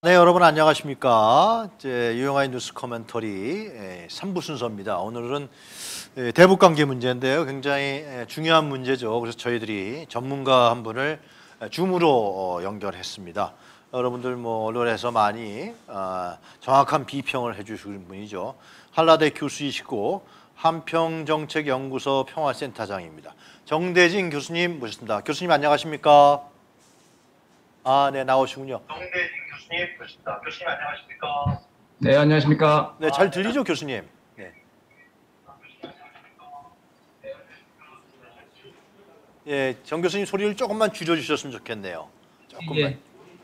네, 여러분 안녕하십니까? 유영아의 뉴스 코멘터리 3부 순서입니다. 오늘은 대북 관계 문제인데요. 굉장히 중요한 문제죠. 그래서 저희들이 전문가 한 분을 줌으로 연결했습니다. 여러분들 언론에서 많이 정확한 비평을 해주시는 분이죠. 한라대 교수이시고 한평정책연구소 평화센터장입니다. 정대진 교수님 모셨습니다. 교수님 안녕하십니까? 네, 나오시군요. 정대진 교수님 모셨습니다. 교수님 안녕하십니까? 네, 안녕하십니까? 네, 잘 들리죠, 교수님? 네. 예, 정 교수님 소리를 조금만 줄여주셨으면 좋겠네요. 조금만. 예.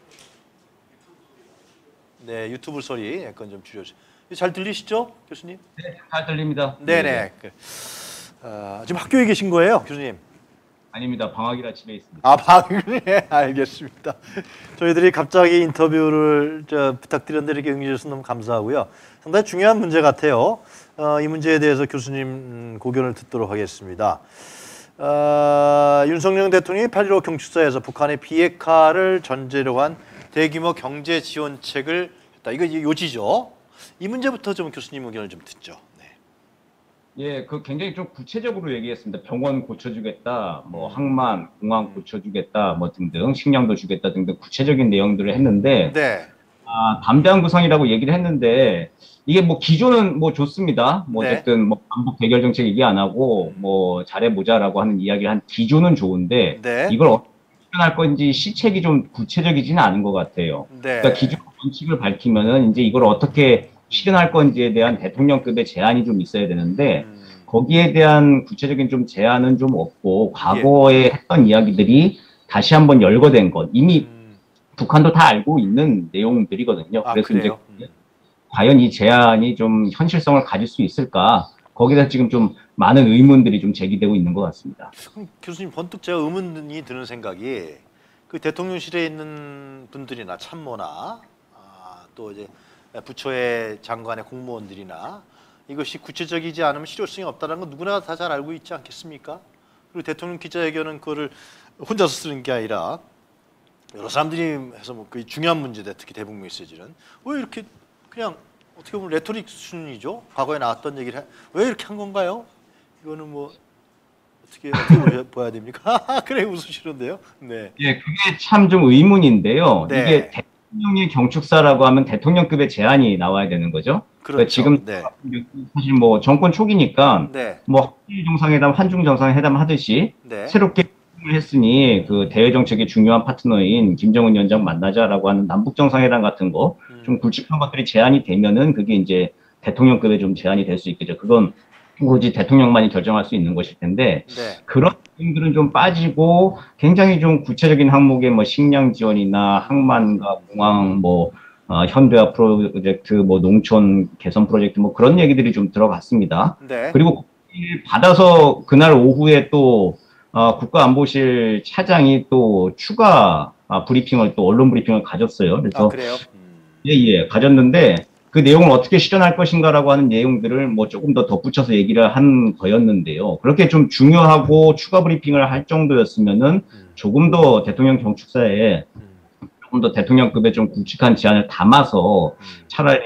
네, 유튜브 소리 약간 좀 줄여주세요. 잘 들리시죠, 교수님? 네, 잘 들립니다. 네네. 지금 학교에 계신 거예요, 교수님? 아닙니다. 방학이라 집에 있습니다. 네, 알겠습니다. 저희들이 갑자기 인터뷰를 부탁드렸는데 이렇게 응해주셔서 너무 감사하고요. 상당히 중요한 문제 같아요. 이 문제에 대해서 교수님 고견을 듣도록 하겠습니다. 윤석열 대통령이 8.15 경축사에서 북한의 비핵화를 전제로 한 대규모 경제 지원책을 했다. 이거 요지죠. 이 문제부터 좀 교수님 의견을 좀 듣죠. 예, 굉장히 좀 구체적으로 얘기했습니다. 병원 고쳐주겠다, 항만, 공항 고쳐주겠다, 등등, 식량도 주겠다 등등 구체적인 내용들을 했는데, 네. 담대한 구상이라고 얘기를 했는데, 이게 기조는 좋습니다. 어쨌든 반복 대결 정책 얘기 안 하고, 잘해보자라고 하는 이야기를 한 기조는 좋은데, 네. 이걸 어떻게 실현할 건지 시책이 좀 구체적이지는 않은 것 같아요. 네. 그러니까 기조 원칙을 밝히면은 이제 이걸 어떻게 실현할 건지에 대한 대통령급의 제안이 좀 있어야 되는데 거기에 대한 구체적인 좀 제안은 좀 없고 과거에 했던 이야기들이 다시 한번 열거된 것 이미 북한도 다 알고 있는 내용들이거든요. 그래서 그래요? 이제 과연 이 제안이 좀 현실성을 가질 수 있을까? 거기에 대해서 지금 좀 많은 의문들이 좀 제기되고 있는 것 같습니다. 교수님 번뜩 제가 의문이 드는 생각이 그 대통령실에 있는 분들이나 참모나 또 이제 부처의 장관의 공무원들이나 이것이 구체적이지 않으면 실효성이 없다는 건 누구나 다 잘 알고 있지 않겠습니까? 그리고 대통령 기자회견은 그거를 혼자서 쓰는 게 아니라 여러 사람들이 해서 그 중요한 문제다. 특히 대북 메시지는 왜 이렇게 그냥 어떻게 보면 레토릭 수준이죠. 과거에 나왔던 얘기를 왜 이렇게 한 건가요? 이거는 어떻게 봐야 됩니까? 그래 웃으시는데요. 네. 예, 그게 참 좀 의문인데요. 네. 이게 대통령이 경축사라고 하면 대통령급의 제안이 나와야 되는 거죠. 그렇죠. 지금 네. 사실 정권 초기니까 네. 한일 정상회담, 한중 정상회담 하듯이 네. 새롭게 했으니 그 대외 정책의 중요한 파트너인 김정은 위원장 만나자라고 하는 남북 정상회담 같은 거 좀 굵직한 것들이 제안이 되면은 그게 이제 대통령급의 좀 제안이 될 수 있겠죠. 그건 오로지 대통령만이 결정할 수 있는 것일 텐데 네. 그런 내용들은 좀 빠지고 굉장히 좀 구체적인 항목의 식량 지원이나 항만과 공항 현대화 프로젝트 농촌 개선 프로젝트 그런 얘기들이 좀 들어갔습니다. 네. 그리고 받아서 그날 오후에 또 국가안보실 차장이 또 추가 브리핑을 또 언론 브리핑을 가졌어요. 그래서 그래요? 예, 가졌는데 그 내용을 어떻게 실현할 것인가라고 하는 내용들을 조금 더 덧붙여서 얘기를 한 거였는데요. 그렇게 좀 중요하고 추가 브리핑을 할 정도였으면은 조금 더 대통령 경축사에 조금 더 대통령급의 좀 굵직한 제안을 담아서 차라리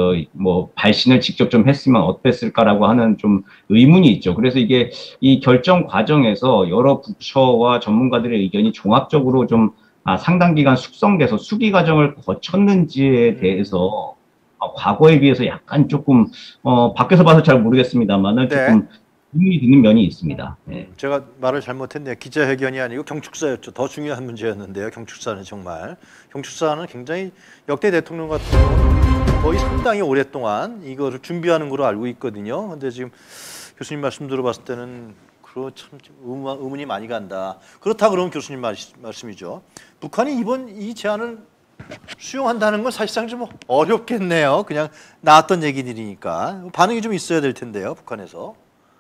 발신을 직접 좀 했으면 어땠을까라고 하는 좀 의문이 있죠. 그래서 이게 이 결정 과정에서 여러 부처와 전문가들의 의견이 종합적으로 좀 상당 기간 숙성돼서 수기 과정을 거쳤는지에 대해서 과거에 비해서 약간 조금 밖에서 봐서 잘 모르겠습니다만은 조금 의문이 드는 면이 있습니다. 네. 제가 말을 잘못했네요. 기자회견이 아니고 경축사였죠. 더 중요한 문제였는데요. 경축사는 정말 경축사는 굉장히 역대 대통령 같은 경우는 거의 상당히 오랫동안 이거를 준비하는 걸로 알고 있거든요. 근데 지금 교수님 말씀 들어봤을 때는 참 의문이 많이 간다. 그렇다 그러면 교수님 말씀이죠. 북한이 이번 이 제안을 수용한다는 건 사실상 좀 어렵겠네요. 그냥 나왔던 얘기들이니까 반응이 좀 있어야 될 텐데요, 북한에서.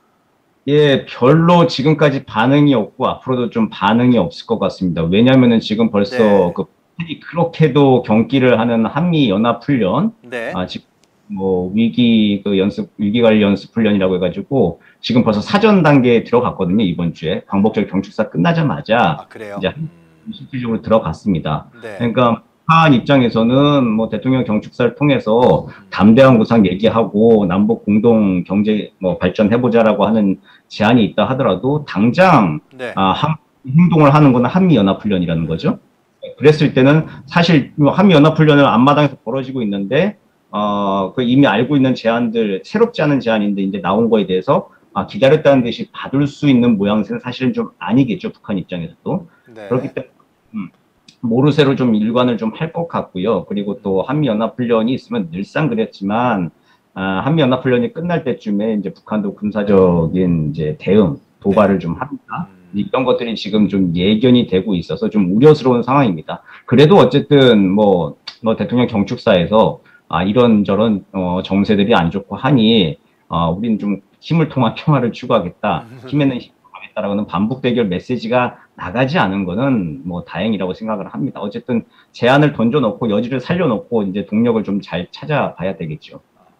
예, 별로 지금까지 반응이 없고 앞으로도 좀 반응이 없을 것 같습니다. 왜냐하면은 지금 벌써 북한이 그렇게도 경기를 하는 한미 연합 훈련, 지금 위기 관리 연습 훈련이라고 해가지고 지금 벌써 사전 단계에 들어갔거든요. 이번 주에 광복절 경축사 끝나자마자 그래요? 이제 실질적으로 들어갔습니다. 네. 그러니까 북한 입장에서는 뭐 대통령 경축사를 통해서 담대한 구상 얘기하고 남북 공동 경제 뭐 발전해보자라고 하는 제안이 있다 하더라도 당장 네. 행동을 하는 거는 한미연합훈련이라는 거죠. 그랬을 때는 사실 한미연합훈련은 앞마당에서 벌어지고 있는데 그 이미 알고 있는 제안들 새롭지 않은 제안인데 이제 나온 거에 대해서 기다렸다는 듯이 받을 수 있는 모양새는 사실은 좀 아니겠죠. 북한 입장에서도. 그렇기 네. 때문에 모르쇠로 좀 일관을 좀 할 것 같고요. 그리고 또 한미연합훈련이 있으면 늘상 그랬지만 한미연합훈련이 끝날 때쯤에 이제 북한도 군사적인 이제 대응 네. 도발을 좀 합니다. 이런 것들이 지금 좀 예견이 되고 있어서 좀 우려스러운 상황입니다. 그래도 어쨌든 뭐 대통령 경축사에서 이런저런 정세들이 안 좋고 하니 우리는 좀 힘을 통한 평화를 추구하겠다. 힘에는 힘을 하겠다라고는 반복 대결 메시지가 나가지 않은 거는 뭐 다행이라고 생각을 합니다. 어쨌든 제안을 던져놓고 여지를 살려놓고 이제 동력을 좀 잘 찾아봐야 되겠죠.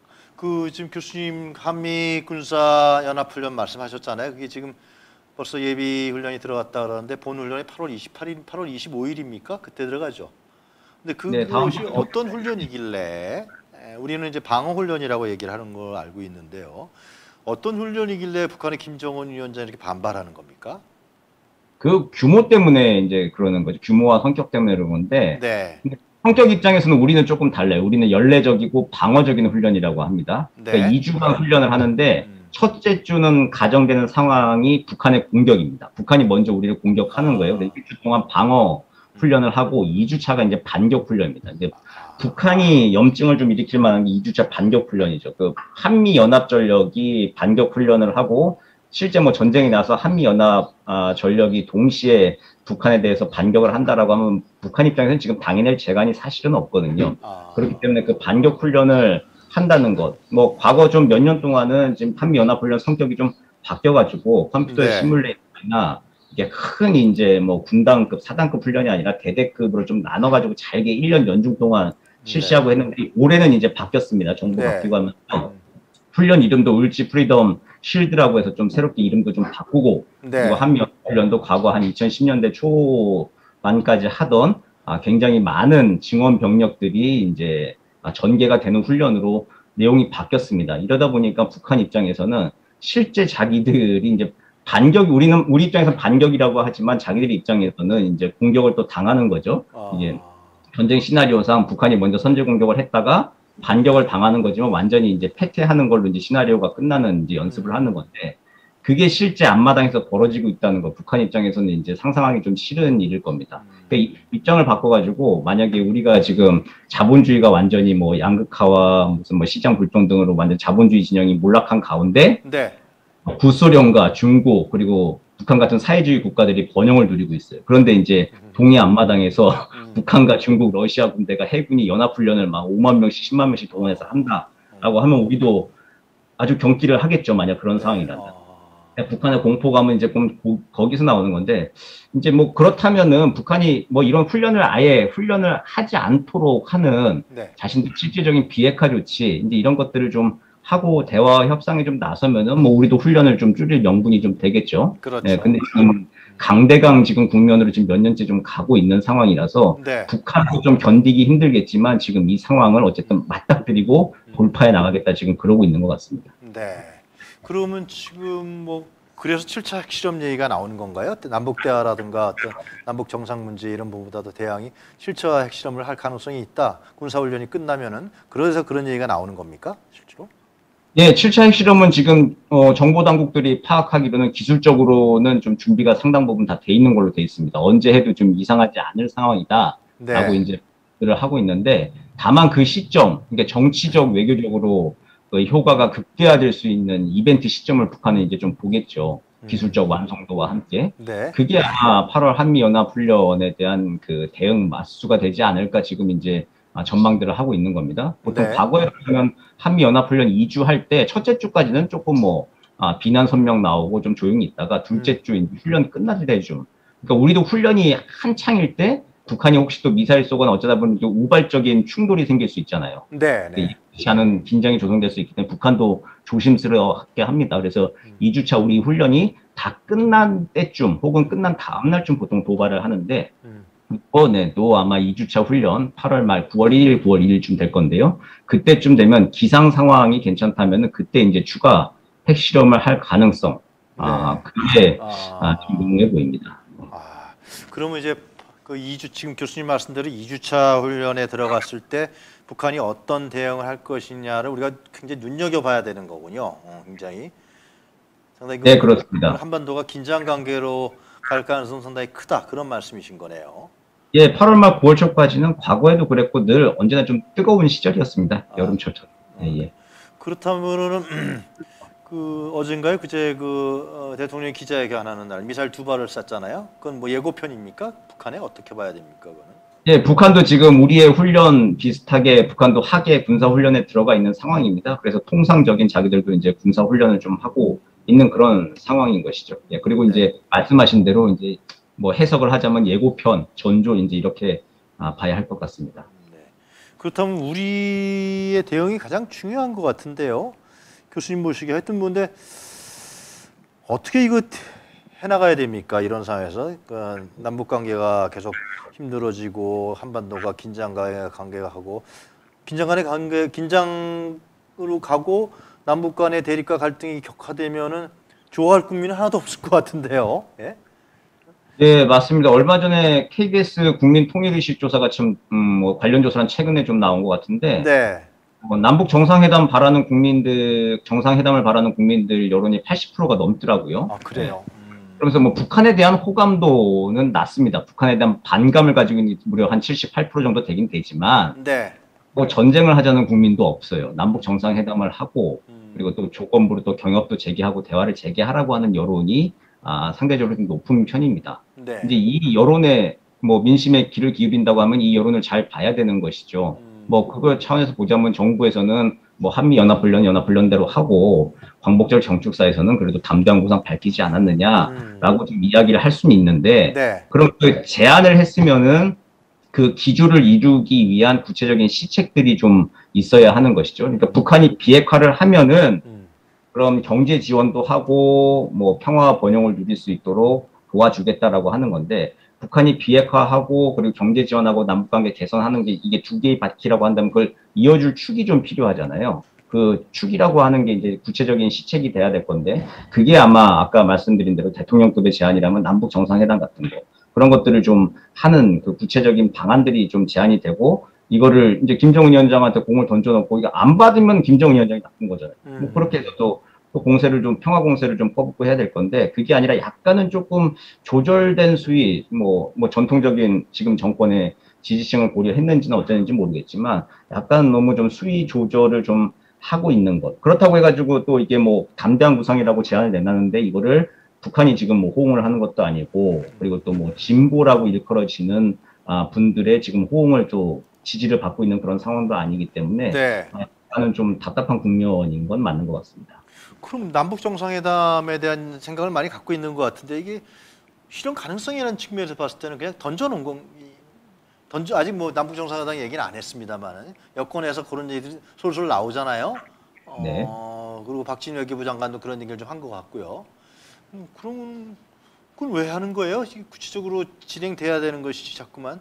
그 지금 교수님 한미 군사 연합 훈련 말씀하셨잖아요. 그게 지금 벌써 예비 훈련이 들어갔다 그러는데 본 훈련이 8월 28일, 8월 25일입니까? 그때 들어가죠. 근데 네, 다음 그것이 어떤 훈련이길래 우리는 이제 방어 훈련이라고 얘기를 하는 걸 알고 있는데요. 어떤 훈련이길래 북한의 김정은 위원장이 이렇게 반발하는 겁니까? 그 규모 때문에 이제 그러는 거죠. 규모와 성격 때문에 그런 건데 네, 근데 성격 입장에서는 우리는 조금 달라요. 우리는 연례적이고 방어적인 훈련이라고 합니다. 그러니까 네, 2주간 훈련을 하는데 음, 첫째 주는 가정되는 상황이 북한의 공격입니다. 북한이 먼저 우리를 공격하는 거예요. 그래서 아, 1주 동안 방어 음, 훈련을 하고 2주 차가 이제 반격 훈련입니다. 근데 아, 북한이 염증을 좀 일으킬 만한 게 2주차 반격 훈련이죠. 그 한미 연합 전력이 반격 훈련을 하고 실제 뭐 전쟁이 나서 한미 연합 전력이 동시에 북한에 대해서 반격을 한다라고 하면 북한 입장에서는 지금 당해낼 재간이 사실은 없거든요. 그렇기 아, 때문에 그 반격 훈련을 한다는 것, 뭐 과거 좀 몇 년 동안은 지금 한미 연합 훈련 성격이 좀 바뀌어가지고 컴퓨터 네, 시뮬레이터나 이게 큰 이제 뭐 군단급, 사단급 훈련이 아니라 대대급으로 좀 나눠가지고 잘게 1년 연중 동안 네, 실시하고 했는데 올해는 이제 바뀌었습니다. 정부 네, 바뀌고 하면서 음, 훈련 이름도 울지 프리덤 실드라고 해서 좀 새롭게 이름도 좀 바꾸고 그리고 네, 한미 훈련도 과거 한 2010년대 초반까지 하던 굉장히 많은 증원 병력들이 이제 전개가 되는 훈련으로 내용이 바뀌었습니다. 이러다 보니까 북한 입장에서는 실제 자기들이 이제 우리 입장에서 반격이라고 하지만 자기들 입장에서는 이제 공격을 또 당하는 거죠. 이게 아, 전쟁 시나리오상 북한이 먼저 선제 공격을 했다가 반격을 당하는 거지만 완전히 이제 패퇴하는 걸로 이제 시나리오가 끝나는 이제 연습을 하는 건데 그게 실제 앞마당에서 벌어지고 있다는 거 북한 입장에서는 이제 상상하기 좀 싫은 일일 겁니다. 그러니까 입장을 바꿔가지고 만약에 우리가 지금 자본주의가 완전히 뭐 양극화와 무슨 뭐 시장 불통 등으로 완전 자본주의 진영이 몰락한 가운데 네, 구소련과 중국 그리고 북한 같은 사회주의 국가들이 번영을 누리고 있어요. 그런데 이제 음, 동해 앞마당에서 음, 북한과 중국, 러시아 군대가 해군이 연합훈련을 막 5만 명씩, 10만 명씩 동원해서 한다라고 하면 우리도 아주 경기를 하겠죠. 만약 그런 네, 상황이라면. 북한의 공포감은 이제 거기서 나오는 건데, 이제 뭐 그렇다면은 북한이 뭐 이런 훈련을 아예 훈련을 하지 않도록 하는 네, 자신들 실질적인 비핵화 조치, 이제 이런 것들을 좀 하고 대화 협상에 좀 나서면은 뭐 우리도 훈련을 좀 줄일 명분이 좀 되겠죠. 네, 그렇죠. 근데 지금 강대강 지금 국면으로 지금 몇 년째 좀 가고 있는 상황이라서 네, 북한도 좀 견디기 힘들겠지만 지금 이 상황을 어쨌든 맞닥뜨리고 돌파해 나가겠다 지금 그러고 있는 것 같습니다. 네. 그러면 지금 뭐 그래서 7차 핵실험 얘기가 나오는 건가요? 남북 대화라든가 어떤 남북 정상 문제 이런 부분보다도 대항이 7차 핵실험을 할 가능성이 있다. 군사 훈련이 끝나면은 그래서 그런 얘기가 나오는 겁니까? 실제로? 예, 7차 핵실험은 지금 정보 당국들이 파악하기로는 기술적으로는 좀 준비가 상당 부분 다 돼 있는 걸로 돼 있습니다. 언제 해도 좀 이상하지 않을 상황이다라고 네. 이제 를 하고 있는데 다만 그 시점, 그러니까 정치적 외교적으로 그 효과가 극대화될 수 있는 이벤트 시점을 북한은 이제 좀 보겠죠. 기술적 완성도와 함께. 네. 그게 아마 8월 한미연합훈련에 대한 그 대응 맞수가 되지 않을까 지금 이제 전망들을 하고 있는 겁니다. 보통 네. 과거에 보면 한미연합훈련 2주 할 때 첫째 주까지는 조금 뭐 비난 선명 나오고 좀 조용히 있다가 둘째 주 이제 훈련 끝날 때쯤 그러니까 우리도 훈련이 한창일 때 북한이 혹시 또 미사일 쏘거나 어쩌다 보면 우발적인 충돌이 생길 수 있잖아요. 네. 네. 예기치 않은 긴장이 조성될 수 있기 때문에 북한도 조심스럽게 합니다. 그래서 2주차 우리 훈련이 다 끝난 때쯤 혹은 끝난 다음 날쯤 보통 도발을 하는데 이번에도 아마 2주차 훈련 8월 말 9월 1일, 9월 2일쯤 될 건데요. 그때쯤 되면 기상 상황이 괜찮다면은 그때 이제 추가 핵실험을 할 가능성, 네. 그게 좀 아, 농후해 보입니다. 그러면 이제 그 2주 지금 교수님 말씀대로 2주차 훈련에 들어갔을 때 북한이 어떤 대응을 할 것이냐를 우리가 굉장히 눈여겨봐야 되는 거군요. 굉장히 상당히 네, 그렇습니다. 한반도가 긴장 관계로 갈 가능성 상당히 크다 그런 말씀이신 거네요. 예, 8월 말 9월 초까지는 과거에도 그랬고 늘 언제나 좀 뜨거운 시절이었습니다. 아, 여름철처럼. 예, 네. 예. 그렇다면은 그 어젠가요? 그제 대통령이 기자회견하는 날 미사일 2발을 쐈잖아요. 그건 뭐 예고편입니까? 북한에 어떻게 봐야 됩니까? 그거는? 예, 북한도 지금 우리의 훈련 비슷하게 북한도 하계 군사 훈련에 들어가 있는 상황입니다. 그래서 통상적인 자기들도 이제 군사 훈련을 좀 하고 있는 그런 상황인 것이죠. 예, 그리고 네. 이제 말씀하신 대로 이제 뭐 해석을 하자면 예고편, 전조 이제 이렇게 봐야 할 것 같습니다. 네. 그렇다면 우리의 대응이 가장 중요한 것 같은데요. 교수님 보시기에 하여튼 뭔데 어떻게 이거 해나가야 됩니까? 이런 상황에서 그러니까 남북 관계가 계속 힘들어지고 한반도가 긴장 관계가 하고 긴장 간의 관계 긴장으로 가고 남북 간의 대립과 갈등이 격화되면은 좋아할 국민은 하나도 없을 것 같은데요. 예? 네, 맞습니다. 얼마 전에 KBS 국민통일의식 조사가 뭐 관련 조사는 최근에 좀 나온 것 같은데 네. 남북 정상회담 바라는 국민들, 정상회담을 바라는 국민들 여론이 80%가 넘더라고요. 아 네. 그래요. 그러면서 뭐 북한에 대한 호감도는 낮습니다. 북한에 대한 반감을 가지고 있는 무려 한 78% 정도 되긴 되지만 네. 뭐 전쟁을 하자는 국민도 없어요. 남북 정상회담을 하고 그리고 또 조건부로 또 경협도 재개하고 대화를 재개하라고 하는 여론이 상대적으로 좀 높은 편입니다. 네. 이제 이 여론에 뭐 민심에 귀를 기울인다고 하면 이 여론을 잘 봐야 되는 것이죠. 뭐 그걸 차원에서 보자면 정부에서는 뭐 한미 연합훈련대로 하고 광복절 정축사에서는 그래도 담대한 구상 밝히지 않았느냐라고 좀 이야기를 할 수는 있는데 네. 그럼 그 제안을 했으면은 그 기조를 이루기 위한 구체적인 시책들이 좀 있어야 하는 것이죠. 그러니까 북한이 비핵화를 하면은 그럼 경제 지원도 하고 뭐 평화와 번영을 누릴 수 있도록 도와주겠다라고 하는 건데 북한이 비핵화하고 그리고 경제 지원하고 남북관계 개선하는 게 이게 두 개의 바퀴라고 한다면 그걸 이어줄 축이 좀 필요하잖아요. 그 축이라고 하는 게 이제 구체적인 시책이 돼야 될 건데 그게 아마 아까 말씀드린 대로 대통령급의 제안이라면 남북 정상회담 같은 거 그런 것들을 좀 하는 그 구체적인 방안들이 좀 제안이 되고 이거를 이제 김정은 위원장한테 공을 던져놓고 이거 안 받으면 김정은 위원장이 나쁜 거잖아요. 뭐 그렇게 해서 또 공세를 좀 평화 공세를 좀 퍼붓고 해야 될 건데 그게 아니라 약간은 조금 조절된 수위 뭐 전통적인 지금 정권의 지지층을 고려했는지는 어쩌는지 모르겠지만 약간 너무 좀 수위 조절을 좀 하고 있는 것 그렇다고 해가지고 또 이게 뭐 담대한 구상이라고 제안을 내놨는데 이거를 북한이 지금 뭐 호응을 하는 것도 아니고 그리고 또 뭐 진보라고 일컬어지는 분들의 지금 호응을 또 지지를 받고 있는 그런 상황도 아니기 때문에 네. 나는 좀 답답한 국면인 건 맞는 것 같습니다. 그럼 남북 정상회담에 대한 생각을 많이 갖고 있는 것 같은데 이게 실현 가능성이라는 측면에서 봤을 때는 그냥 던져놓은 건 아직 뭐 남북 정상회담 얘기는 안 했습니다만 여권에서 그런 얘기들이 솔솔 나오잖아요. 네. 그리고 박진우 외교부 장관도 그런 얘기를 좀 한 것 같고요. 그럼 그걸 왜 하는 거예요? 구체적으로 진행돼야 되는 것이 자꾸만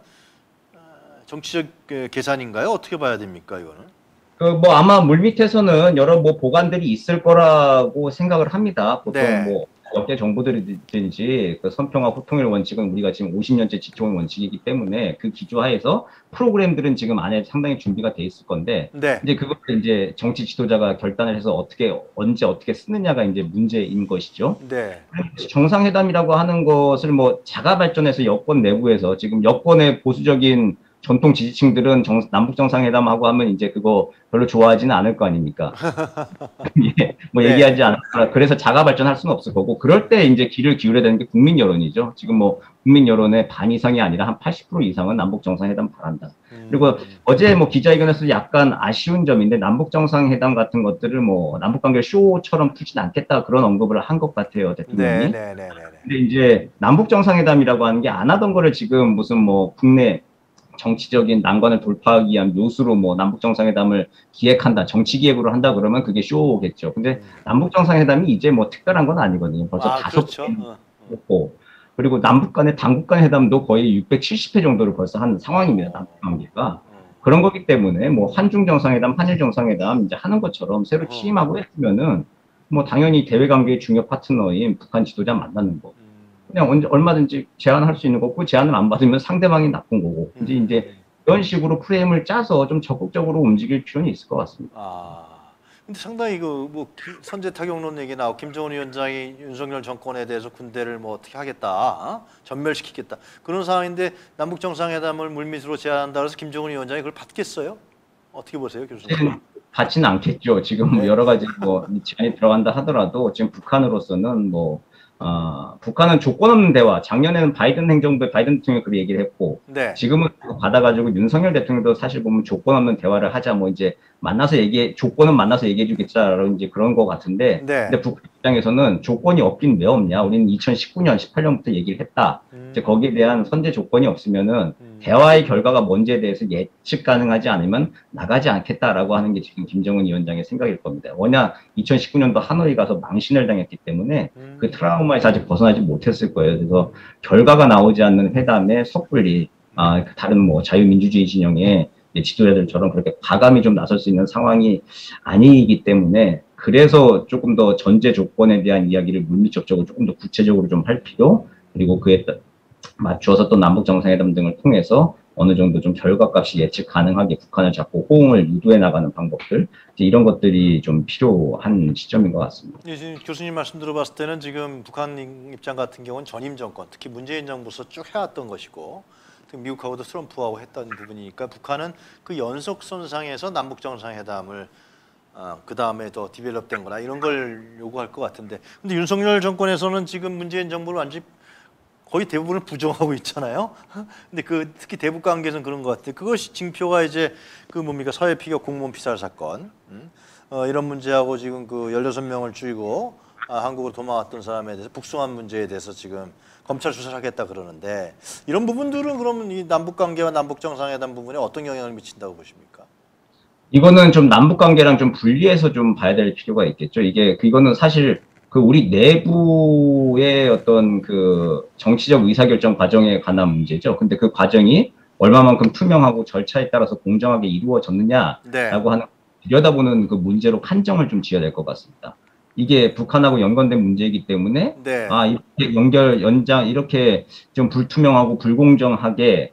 정치적 계산인가요? 어떻게 봐야 됩니까 이거는? 그 뭐 아마 물밑에서는 여러 뭐 보관들이 있을 거라고 생각을 합니다. 보통 네. 뭐 역대 정부들이든지 그 선평화 호통의 원칙은 우리가 지금 50년째 지켜온 원칙이기 때문에 그 기조하에서 프로그램들은 지금 안에 상당히 준비가 돼 있을 건데 네. 이제 그걸 이제 정치 지도자가 결단을 해서 어떻게 언제 어떻게 쓰느냐가 이제 문제인 것이죠. 네. 정상회담이라고 하는 것을 뭐 자가 발전해서 여권 내부에서 지금 여권의 보수적인 전통 지지층들은 남북 정상회담하고 하면 이제 그거 별로 좋아하지는 않을 거 아닙니까? 예, 뭐 네. 얘기하지 않았다. 그래서 자가 발전할 수는 없을 거고 그럴 때 이제 귀를 기울여야 되는 게 국민 여론이죠. 지금 뭐 국민 여론의 반 이상이 아니라 한 80% 이상은 남북 정상회담 바란다. 그리고 어제 뭐 기자회견에서 약간 아쉬운 점인데 남북 정상회담 같은 것들을 뭐 남북 관계 쇼처럼 풀진 않겠다 그런 언급을 한 것 같아요 대통령이. 네. 근데 이제 남북 정상회담이라고 하는 게 안 하던 거를 지금 무슨 뭐 국내 정치적인 난관을 돌파하기 위한 묘수로 뭐 남북 정상회담을 기획한다, 정치 기획으로 한다 그러면 그게 쇼겠죠. 근데 남북 정상회담이 이제 뭐 특별한 건 아니거든요. 벌써 다섯 그렇죠. 번 했고 그리고 남북 간의 당국 간 회담도 거의 670회 정도를 벌써 한 상황입니다. 남북 관계가. 그런 거기 때문에 뭐 한중 정상회담, 한일 정상회담 이제 하는 것처럼 새로 취임하고 했으면은 뭐 당연히 대외 관계의 중요 파트너인 북한 지도자 만나는 거. 그냥 얼마든지 제안할 수 있는 거고 그 제안을 안 받으면 상대방이 나쁜 거고. 이제 이런 식으로 프레임을 짜서 좀 적극적으로 움직일 필요는 있을 것 같습니다. 근데 상당히 그 뭐 선제 타격론 얘기 나오고 김정은 위원장이 윤석열 정권에 대해서 군대를 뭐 어떻게 하겠다, 전멸시키겠다 그런 상황인데 남북 정상회담을 물밑으로 제안한다 그래서 김정은 위원장이 그걸 받겠어요? 어떻게 보세요, 교수님? 받지는 않겠죠. 지금 네. 여러 가지 뭐 제안이 들어간다 하더라도 지금 북한으로서는 북한은 조건 없는 대화. 작년에는 바이든 행정부의 바이든 대통령이 그 얘기를 했고, 네. 지금은 받아가지고 윤석열 대통령도 사실 보면 조건 없는 대화를 하자, 뭐 이제 조건은 만나서 얘기해주겠다라는 이제 그런 거 같은데, 네. 근데 북한 입장에서는 조건이 없긴 왜 없냐? 우리는 2019년, 18년부터 얘기를 했다. 이제 거기에 대한 선제 조건이 없으면은 대화의 결과가 뭔지에 대해서 예측 가능하지 않으면 나가지 않겠다라고 하는 게 지금 김정은 위원장의 생각일 겁니다. 워낙 2019년도 하노이 가서 망신을 당했기 때문에 그 트라우마에서 아직 벗어나지 못했을 거예요. 그래서 결과가 나오지 않는 회담에 섣불리 다른 뭐 자유민주주의 진영의 지도자들처럼 그렇게 과감히 좀 나설 수 있는 상황이 아니기 때문에 그래서 조금 더 전제 조건에 대한 이야기를 물리적으로 조금 더 구체적으로 좀 할 필요, 그리고 그에 맞추어서 또 남북 정상회담 등을 통해서 어느 정도 좀 결과값이 예측 가능하게 북한을 잡고 호응을 유도해 나가는 방법들, 이런 것들이 좀 필요한 시점인 것 같습니다. 교수님 말씀 들어봤을 때는 지금 북한 입장 같은 경우는 전임 정권, 특히 문재인 정부에서 쭉 해왔던 것이고 미국하고도 트럼프하고 했던 부분이니까 북한은 그 연속선상에서 남북 정상회담을 그 다음에 더 디벨롭된 거나 이런 걸 요구할 것 같은데, 근데 윤석열 정권에서는 지금 문재인 정부를 완전히 거의 대부분을 부정하고 있잖아요. 근데 특히 대북 관계에서는 그런 것 같아요. 그것이 징표가 이제 그 뭡니까 서해 피격 공무원 피살 사건, 이런 문제하고 지금 그 16명을 죽이고 한국으로 도망왔던 사람에 대해서 북송한 문제에 대해서 지금 검찰 수사를 하겠다 그러는데, 이런 부분들은 그러면 이 남북 관계와 남북 정상회담 부분에 어떤 영향을 미친다고 보십니까? 이거는 좀 남북 관계랑 좀 분리해서 좀 봐야 될 필요가 있겠죠. 이거는 사실 그 우리 내부의 어떤 그 정치적 의사결정 과정에 관한 문제죠. 근데 그 과정이 얼마만큼 투명하고 절차에 따라서 공정하게 이루어졌느냐라고 네. 하는, 들여다보는 그 문제로 판정을 좀 지어야 될 것 같습니다. 이게 북한하고 연관된 문제이기 때문에 네. 이렇게 이렇게 좀 불투명하고 불공정하게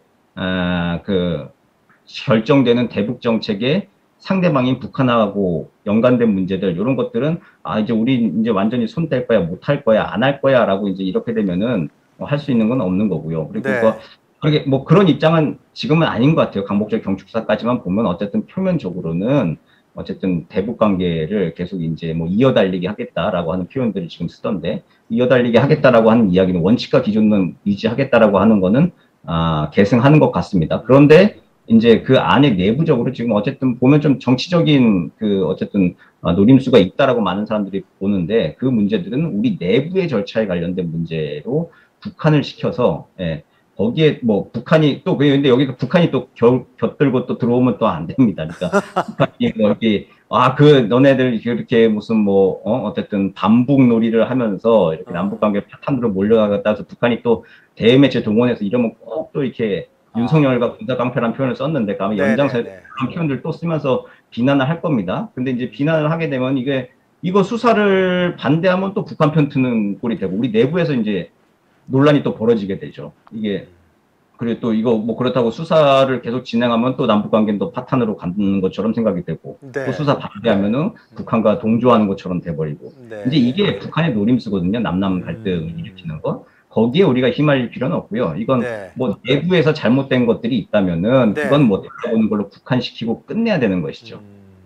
그 결정되는 대북 정책의 상대방인 북한하고 연관된 문제들, 이런 것들은 이제 우리 이제 완전히 손 뗄 거야, 못 할 거야, 안 할 거야라고 이제 이렇게 되면은 할 수 있는 건 없는 거고요. 그리고 네. 그게 뭐 그런 입장은 지금은 아닌 것 같아요. 강목적 경축사까지만 보면 어쨌든 표면적으로는 어쨌든 대북 관계를 계속 이제 뭐 이어달리게 하겠다라고 하는 표현들을 지금 쓰던데, 이어달리게 하겠다라고 하는 이야기는 원칙과 기준은 유지하겠다라고 하는 거는 계승하는 것 같습니다. 그런데 이제 그 안에 내부적으로 지금 어쨌든 보면 좀 정치적인 그 어쨌든 노림수가 있다라고 많은 사람들이 보는데, 그 문제들은 우리 내부의 절차에 관련된 문제로 북한을 시켜서, 거기에 뭐 북한이 또 근데 여기서 북한이 또 곁들고 또 들어오면 또 안 됩니다. 그러니까 북한이 뭐 이렇게 너네들 이렇게 무슨 뭐 어쨌든 반북 놀이를 하면서 이렇게 남북 관계 파탄으로 몰려가다 해서 북한이 또 대매체 동원해서 이러면 꼭 또 이렇게 윤석열과 군사깡패라는 표현을 썼는데 아마 연장선에 그런 표현들 또 쓰면서 비난을 할 겁니다. 근데 이제 비난을 하게 되면 이거 수사를 반대하면 또 북한 편 트는 꼴이 되고 우리 내부에서 이제 논란이 또 벌어지게 되죠. 그리고 또 이거 뭐 그렇다고 수사를 계속 진행하면 또 남북 관계는 또 파탄으로 가는 것처럼 생각이 되고, 또 수사 반대하면은 북한과 동조하는 것처럼 돼버리고, 이제 이게 북한의 노림수거든요. 남남 갈등을 일으키는 것. 거기에 우리가 휘말릴 필요는 없고요. 이건 뭐 내부에서 잘못된 것들이 있다면은 그건 뭐 오는 걸로 국한시키고 끝내야 되는 것이죠.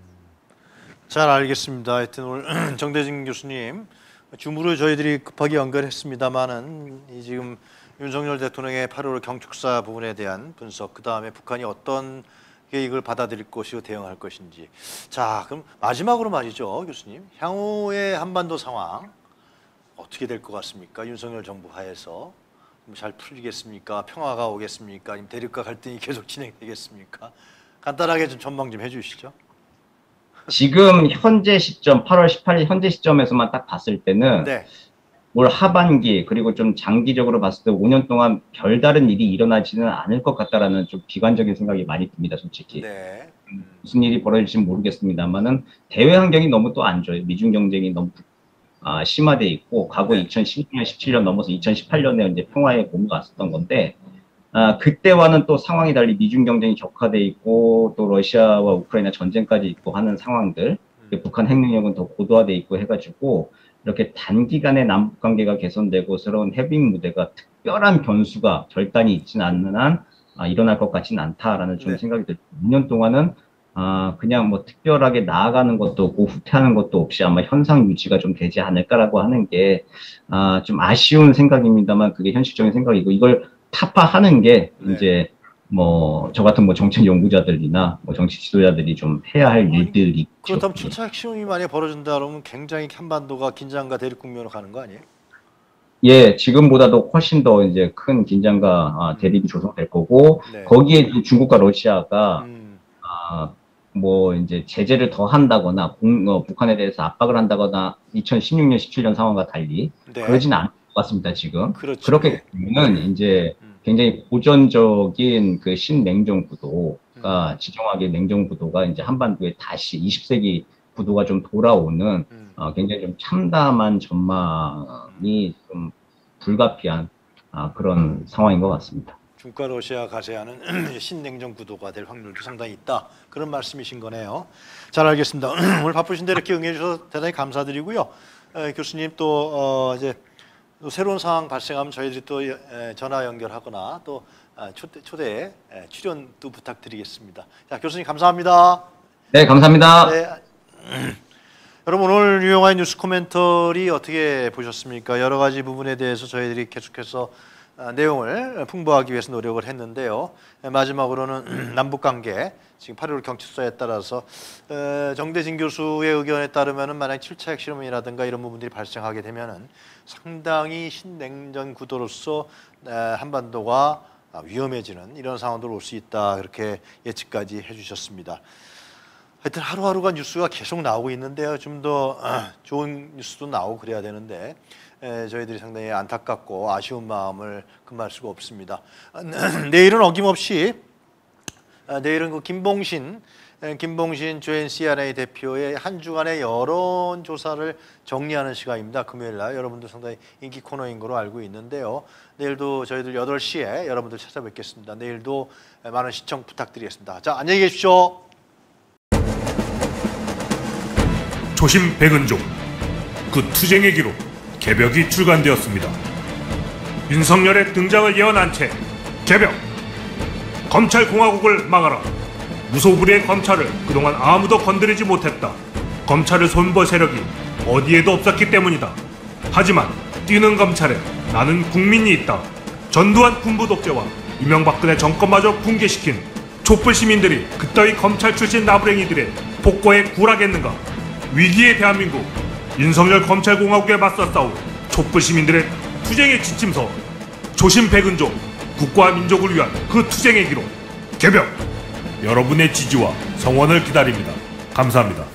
잘 알겠습니다. 하여튼 오늘 정대진 교수님 줌으로 저희들이 급하게 연결했습니다만은 지금 윤석열 대통령의 8.15 경축사 부분에 대한 분석, 그 다음에 북한이 어떤 이걸 받아들일 것이고 대응할 것인지. 자, 그럼 마지막으로 말이죠, 교수님. 향후의 한반도 상황 어떻게 될 것 같습니까? 윤석열 정부 하에서 잘 풀리겠습니까? 평화가 오겠습니까? 아니면 대립과 갈등이 계속 진행되겠습니까? 간단하게 좀 전망 좀 해주시죠. 지금 현재 시점 8월 18일 현재 시점에서만 딱 봤을 때는 올 하반기 그리고 좀 장기적으로 봤을 때 5년 동안 별다른 일이 일어나지는 않을 것 같다라는 좀 비관적인 생각이 많이 듭니다, 솔직히. 네. 무슨 일이 벌어질지 모르겠습니다만은 대외 환경이 너무 또 안 좋아요. 미중 경쟁이 너무 심화돼 있고 과거 네. 2016년, 17년 넘어서 2018년에 이제 평화의 봄이 왔었던 건데 그때와는 또 상황이 달리 미중 경쟁이 격화돼 있고 또 러시아와 우크라이나 전쟁까지 있고 하는 상황들, 북한 핵 능력은 더 고도화돼 있고 해가지고 이렇게 단기간에 남북 관계가 개선되고 새로운 해빙 무대가 특별한 변수가 결단이 있지는 않는 한 일어날 것 같지는 않다라는 좀 네. 생각이 들고 2년 동안은 그냥 뭐 특별하게 나아가는 것도 없고 후퇴하는 것도 없이 아마 현상 유지가 좀 되지 않을까라고 하는 게 좀 아쉬운 생각입니다만 그게 현실적인 생각이고 이걸 타파하는 게 네. 이제 뭐 저 같은 뭐 정책 연구자들이나 뭐 정치 지도자들이 좀 해야 할 일들이 그렇다면 7차 핵심이 만약에 벌어진다 그러면 굉장히 한반도가 긴장과 대립 국면으로 가는 거 아니에요? 예, 지금보다도 훨씬 더 이제 큰 긴장과 대립이 조성될 거고 네. 거기에 이제 중국과 러시아가 뭐 이제 제재를 더 한다거나 북한에 대해서 압박을 한다거나 2016년, 17년 상황과 달리 네. 그러지는 않을 것 같습니다, 지금. 그렇죠. 그렇게 되면 이제 굉장히 고전적인 그 신냉전 구도가 지정학의 냉전 구도가 이제 한반도에 다시 20세기 구도가 좀 돌아오는 굉장히 좀 참담한 전망이 좀 불가피한 그런 상황인 것 같습니다. 중국과 러시아 가세하는 신냉전 구도가 될 확률도 상당히 있다. 그런 말씀이신 거네요. 잘 알겠습니다. 오늘 바쁘신데 이렇게 응해 주셔서 대단히 감사드리고요. 교수님 또 이제 또 새로운 상황 발생하면 저희들이 또 전화 연결하거나 또 초대 출연도 부탁드리겠습니다. 자, 교수님 감사합니다. 네, 감사합니다. 네. 여러분 오늘 유용한 뉴스 코멘터리 어떻게 보셨습니까? 여러 가지 부분에 대해서 저희들이 계속해서 내용을 풍부하기 위해서 노력을 했는데요. 마지막으로는 남북관계 지금 8.15 경칩서에 따라서 정대진 교수의 의견에 따르면 만약 7차 핵실험이라든가 이런 부분들이 발생하게 되면 상당히 신냉전 구도로서 한반도가 위험해지는 이런 상황도 올 수 있다. 그렇게 예측까지 해주셨습니다. 하여튼 하루하루가 뉴스가 계속 나오고 있는데요. 좀 더 좋은 뉴스도 나오고 그래야 되는데 저희들이 상당히 안타깝고 아쉬운 마음을 금할 수가 없습니다. 내일은 어김없이 내일은 그 김봉신 조엔 CNA 대표의 한 주간의 여론 조사를 정리하는 시간입니다. 금요일 날 여러분들 상당히 인기 코너인 거로 알고 있는데요. 내일도 저희들 8시에 여러분들 찾아뵙겠습니다. 내일도 많은 시청 부탁드리겠습니다. 자, 안녕히 계십시오. 초심 백은종 그 투쟁의 기록 개벽이 출간되었습니다. 윤석열의 등장을 예언한 채 개벽 검찰공화국을 막아라. 무소불위의 검찰을 그동안 아무도 건드리지 못했다. 검찰을 손볼 세력이 어디에도 없었기 때문이다. 하지만 뛰는 검찰에 나는 국민이 있다. 전두환 군부 독재와 이명박근혜 정권마저 붕괴시킨 촛불 시민들이 그따위 검찰 출신 나부랭이들의 폭거에 굴하겠는가. 위기의 대한민국 윤석열 검찰공화국에 맞서 싸울 촛불 시민들의 투쟁의 지침서 초심 백은종 국가와 민족을 위한 그 투쟁의 기록 개벽 여러분의 지지와 성원을 기다립니다. 감사합니다.